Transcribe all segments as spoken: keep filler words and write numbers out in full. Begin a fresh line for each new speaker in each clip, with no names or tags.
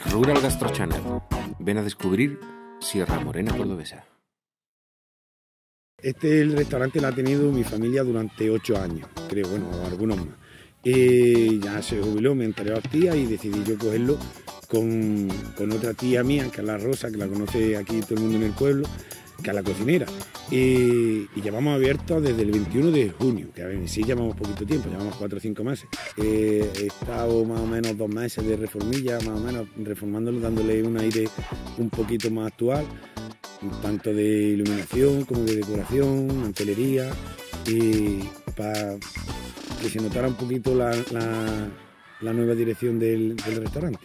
Rural Gastro Channel. Ven a descubrir Sierra Morena Cordobesa.
Este el restaurante lo ha tenido mi familia durante ocho años, creo, bueno, algunos más. Eh, ya se jubiló, me enteré a tía y decidí yo cogerlo con, con otra tía mía, que es la Rosa, que la conoce aquí todo el mundo en el pueblo, que es la cocinera. Eh, y llevamos abierto desde el veintiuno de junio, que a ver, sí llevamos poquito tiempo, llevamos cuatro o cinco meses. Eh, he estado más o menos dos meses de reformilla, más o menos reformándolo, dándole un aire un poquito más actual, tanto de iluminación como de decoración, mantelería, y para que se notara un poquito la, la, la nueva dirección del, del restaurante.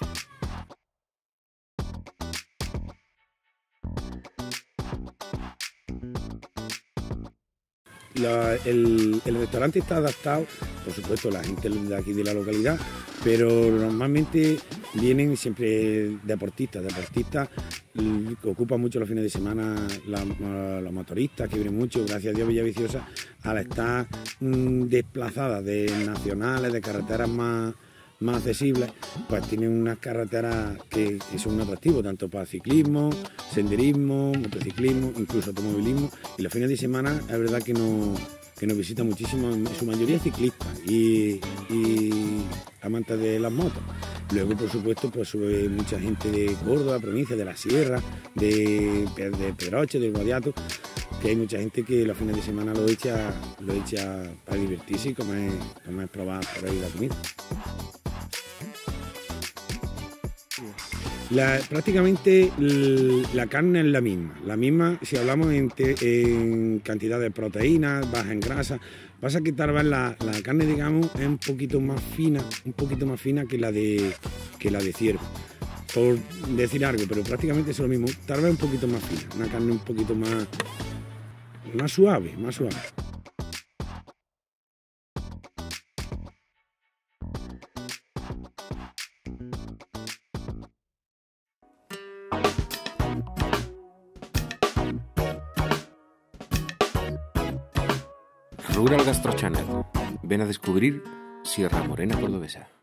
La, el, el restaurante está adaptado, por supuesto, la gente de aquí de la localidad, pero normalmente vienen siempre deportistas, deportistas que ocupan mucho los fines de semana, la, los motoristas que vienen mucho, gracias a Dios Villaviciosa, al estar mmm, desplazada de nacionales, de carreteras más, más accesibles, pues tienen unas carreteras que, que son un atractivo, tanto para ciclismo, senderismo, motociclismo, incluso automovilismo, y los fines de semana es verdad que nos, que nos visita muchísimo, en su mayoría ciclistas y, y amantes de las motos. Luego, por supuesto, pues sube mucha gente de Córdoba, provincia, de la Sierra, de, de Pedroche, del Guadiato, que hay mucha gente que los fines de semana lo echa, lo echa para divertirse y comer, comer probar por ahí la comida. La, prácticamente la carne es la misma, la misma si hablamos en, te, en cantidad de proteínas, baja en grasa. Pasa que tal vez la, la carne, digamos, es un poquito más fina, un poquito más fina que la de, que la de ciervo, por decir algo, pero prácticamente es lo mismo, tal vez un poquito más fina, una carne un poquito más, más suave, más suave.
Rural Gastro Channel. Ven a descubrir Sierra Morena Cordobesa.